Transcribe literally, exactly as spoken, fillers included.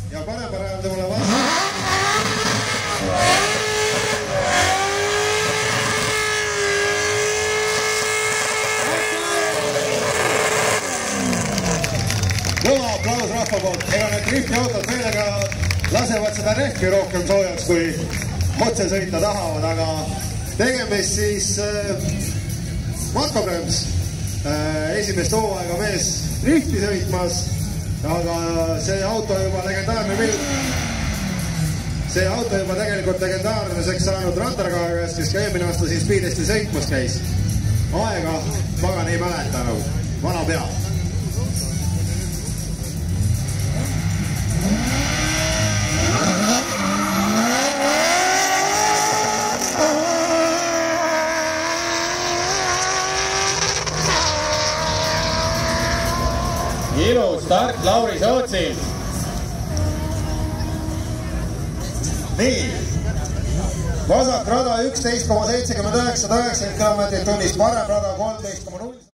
ja parem-parem mulle vastu. Kõva aplaus rahva poolt. Ega need driftiautod meelega lasevad seda rehvi rohkem soojaks, kui otse sõita tahavad, aga tegemist siis äh, Marco Prems, äh, esimest hooaega mees drifti sõitmas, aga see auto juba legendaarne pilt. See auto juba tegelikult legendaarseks saanud Randarkaagast, kes ka eelmine aasta siin Speedesti sõitmas käis. Aega pagan ei mäletanud, vana pea. Ilus start Lauri Sootsil. Nii, vasak rada üksteist koma seitsekümmend üheksa kilomeetrit tunnis, parem rada kolmteist koma null.